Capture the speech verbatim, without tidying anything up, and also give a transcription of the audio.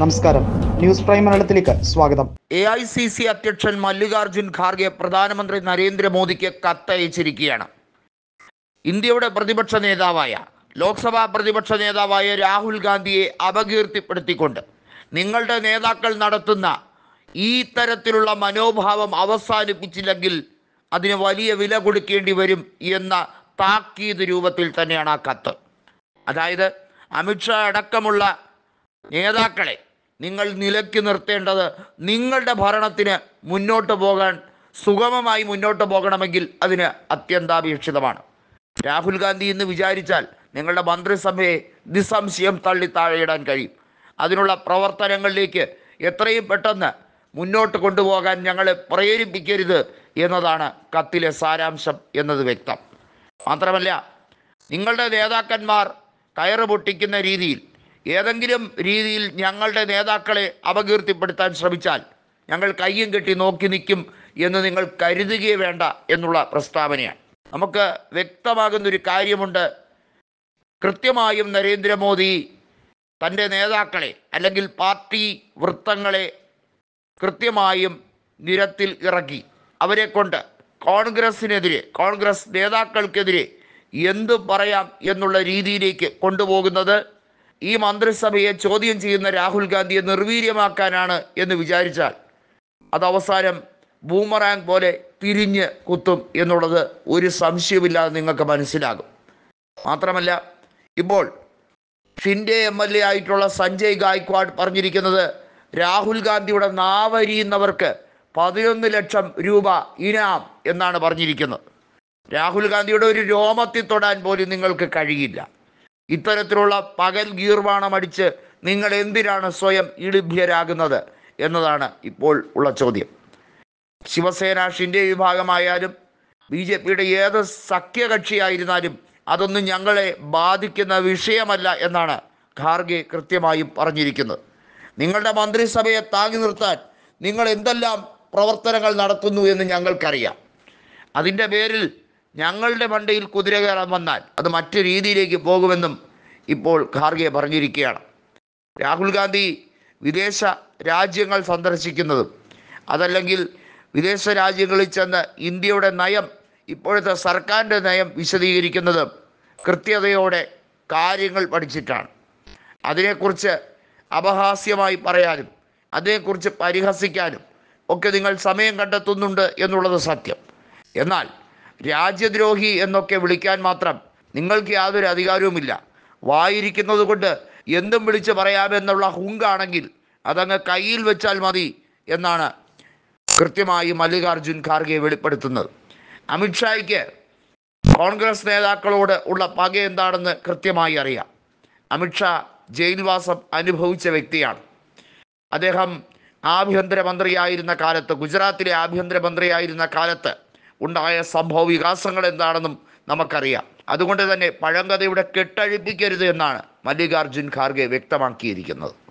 നമസ്കാരം, news prime മലയാളത്തിലേക്ക് സ്വാഗതം. എ ഐ സി സി അധ്യക്ഷൻ മല്ലികാർജുൻ ഖാർഗെ പ്രധാനമന്ത്രി നരേന്ദ്രമോദിക്ക് കത്തയച്ചിരിക്കുകയാണ്. ഇന്ത്യയുടെ പ്രതിപക്ഷ നേതാവായ ലോക്സഭാ പ്രതിപക്ഷ നേതാവായ രാഹുൽ ഗാന്ധിയെ അപകീർത്തിപ്പെടുത്തിക്കൊണ്ട് നിങ്ങളുടെ നേതാക്കൾ നടത്തുന്ന ഈ തരത്തിലുള്ള മനോഭാവം അവസാനിപ്പിച്ചില്ലെങ്കിൽ അതിന് വലിയ വില കൊടുക്കേണ്ടി വരും എന്ന താക്കീത് രൂപത്തിൽ തന്നെയാണ് ആ കത്ത്. അതായത് അമിത്ഷാ അടക്കമുള്ള നേതാക്കളെ നിങ്ങൾ നിലയ്ക്ക് നിർത്തേണ്ടത് നിങ്ങളുടെ ഭരണത്തിന് മുന്നോട്ട് പോകാൻ സുഗമമായി മുന്നോട്ട് പോകണമെങ്കിൽ അതിന് അത്യന്താപേക്ഷിതമാണ്. രാഹുൽ ഗാന്ധി എന്ന് വിചാരിച്ചാൽ നിങ്ങളുടെ മന്ത്രിസഭയെ നിസ്സംശയം തള്ളി താഴെയിടാൻ കഴിയും. അതിനുള്ള പ്രവർത്തനങ്ങളിലേക്ക് എത്രയും പെട്ടെന്ന് മുന്നോട്ട് കൊണ്ടുപോകാൻ ഞങ്ങളെ പ്രേരിപ്പിക്കരുത് എന്നതാണ് കത്തിലെ സാരാംശം എന്നത് വ്യക്തം. മാത്രമല്ല, നിങ്ങളുടെ നേതാക്കന്മാർ കയറ് പൊട്ടിക്കുന്ന രീതിയിൽ ഏതെങ്കിലും രീതിയിൽ ഞങ്ങളുടെ നേതാക്കളെ അപകീർത്തിപ്പെടുത്താൻ ശ്രമിച്ചാൽ ഞങ്ങൾ കയ്യും കെട്ടി നോക്കി നിൽക്കും എന്ന് നിങ്ങൾ കരുതുകയേ വേണ്ട എന്നുള്ള പ്രസ്താവനയാണ്. നമുക്ക് വ്യക്തമാകുന്നൊരു കാര്യമുണ്ട്. കൃത്യമായും നരേന്ദ്രമോദി തൻ്റെ നേതാക്കളെ അല്ലെങ്കിൽ പാർട്ടി വൃത്തങ്ങളെ കൃത്യമായും നിരത്തിൽ ഇറക്കി അവരെ കൊണ്ട് കോൺഗ്രസിനെതിരെ കോൺഗ്രസ് നേതാക്കൾക്കെതിരെ എന്തു പറയാം എന്നുള്ള രീതിയിലേക്ക് കൊണ്ടുപോകുന്നത് ഈ മന്ത്രിസഭയെ ചോദ്യം ചെയ്യുന്ന രാഹുൽ ഗാന്ധിയെ നിർവീര്യമാക്കാനാണ് എന്ന് വിചാരിച്ചാൽ അത് അവസാനം ബൂമറാങ് പോലെ തിരിഞ്ഞ് കുത്തും എന്നുള്ളത് ഒരു സംശയമില്ലാതെ നിങ്ങൾക്ക് മനസ്സിലാകും. മാത്രമല്ല, ഇപ്പോൾ ഷിൻഡെ എം എൽ എ ആയിട്ടുള്ള സഞ്ജയ് ഗായ്ക്വാഡ് പറഞ്ഞിരിക്കുന്നത് രാഹുൽ ഗാന്ധിയുടെ നാവരിയുന്നവർക്ക് പതിനൊന്ന് ലക്ഷം രൂപ ഇനാം എന്നാണ് പറഞ്ഞിരിക്കുന്നത്. രാഹുൽ ഗാന്ധിയുടെ ഒരു രോമത്തിൽ തൊടാൻ പോലും നിങ്ങൾക്ക് കഴിയില്ല. ഇത്തരത്തിലുള്ള പകൽ ഗീർവാണമടിച്ച് നിങ്ങൾ എന്തിനാണ് സ്വയം ഇളിഭ്യരാകുന്നത് എന്നതാണ് ഇപ്പോൾ ഉള്ള ചോദ്യം. ശിവസേന ഷിൻഡെ വിഭാഗമായാലും ബി ജെ പിയുടെ ഏത് സഖ്യകക്ഷിയായിരുന്നാലും അതൊന്നും ഞങ്ങളെ ബാധിക്കുന്ന വിഷയമല്ല എന്നാണ് ഖാർഗെ കൃത്യമായും പറഞ്ഞിരിക്കുന്നത്. നിങ്ങളുടെ മന്ത്രിസഭയെ താങ്ങി നിർത്താൻ നിങ്ങൾ എന്തെല്ലാം പ്രവർത്തനങ്ങൾ നടത്തുന്നു എന്ന് ഞങ്ങൾക്കറിയാം. അതിൻ്റെ പേരിൽ ഞങ്ങളുടെ മണ്ടയിൽ കുതിര കയറാൻ വന്നാൽ അത് മറ്റു രീതിയിലേക്ക് പോകുമെന്നും ഇപ്പോൾ ഖാർഗെ പറഞ്ഞിരിക്കുകയാണ്. രാഹുൽ ഗാന്ധി വിദേശ രാജ്യങ്ങൾ സന്ദർശിക്കുന്നതും അതല്ലെങ്കിൽ വിദേശ രാജ്യങ്ങളിൽ ചെന്ന് ഇന്ത്യയുടെ നയം, ഇപ്പോഴത്തെ സർക്കാരിൻ്റെ നയം വിശദീകരിക്കുന്നതും കൃത്യതയോടെ കാര്യങ്ങൾ പഠിച്ചിട്ടാണ്. അതിനെക്കുറിച്ച് അപഹാസ്യമായി പറയാനും അതിനെക്കുറിച്ച് പരിഹസിക്കാനും ഒക്കെ നിങ്ങൾ സമയം കണ്ടെത്തുന്നുണ്ട് എന്നുള്ളത് സത്യം. എന്നാൽ രാജ്യദ്രോഹി എന്നൊക്കെ വിളിക്കാൻ മാത്രം നിങ്ങൾക്ക് യാതൊരു അധികാരവുമില്ല. വായിരിക്കുന്നത് കൊണ്ട് എന്തും വിളിച്ച് പറയാമെന്നുള്ള ഹുങ്കാണെങ്കിൽ അതങ്ങ് കയ്യിൽ വെച്ചാൽ മതി എന്നാണ് കൃത്യമായി മല്ലികാർജുൻ ഖാർഗെ വെളിപ്പെടുത്തുന്നത്. അമിത്ഷായ്ക്ക് കോൺഗ്രസ് നേതാക്കളോട് ഉള്ള പക എന്താണെന്ന് കൃത്യമായി അറിയാം. അമിത്ഷാ ജയിൽവാസം അനുഭവിച്ച വ്യക്തിയാണ്. അദ്ദേഹം ആഭ്യന്തരമന്ത്രിയായിരുന്ന കാലത്ത്, ഗുജറാത്തിലെ ആഭ്യന്തരമന്ത്രിയായിരുന്ന കാലത്ത് ഉണ്ടായ സംഭവ വികാസങ്ങൾ എന്താണെന്നും നമുക്കറിയാം. അതുകൊണ്ട് തന്നെ പഴങ്കഥയുടെ കെട്ടഴിപ്പിക്കരുത് എന്നാണ് മല്ലികാർജുൻ ഖാർഗെ വ്യക്തമാക്കിയിരിക്കുന്നത്.